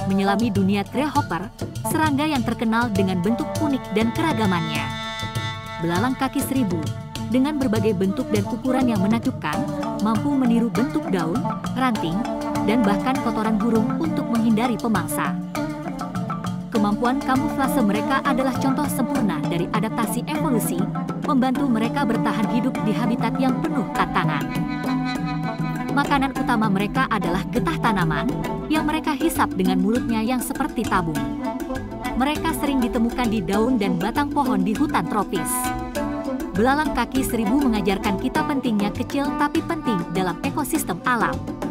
menyelami dunia treehopper, serangga yang terkenal dengan bentuk unik dan keragamannya. Belalang kaki seribu, dengan berbagai bentuk dan ukuran yang menakjubkan, mampu meniru bentuk daun, ranting, dan bahkan kotoran burung untuk menghindari pemangsa. Kemampuan kamuflase mereka adalah contoh sempurna dari adaptasi evolusi, membantu mereka bertahan hidup di habitat yang penuh tantangan. Makanan utama mereka adalah getah tanaman yang mereka hisap dengan mulutnya yang seperti tabung. Mereka sering ditemukan di daun dan batang pohon di hutan tropis. Belalang kaki seribu mengajarkan kita pentingnya kecil tapi penting dalam ekosistem alam.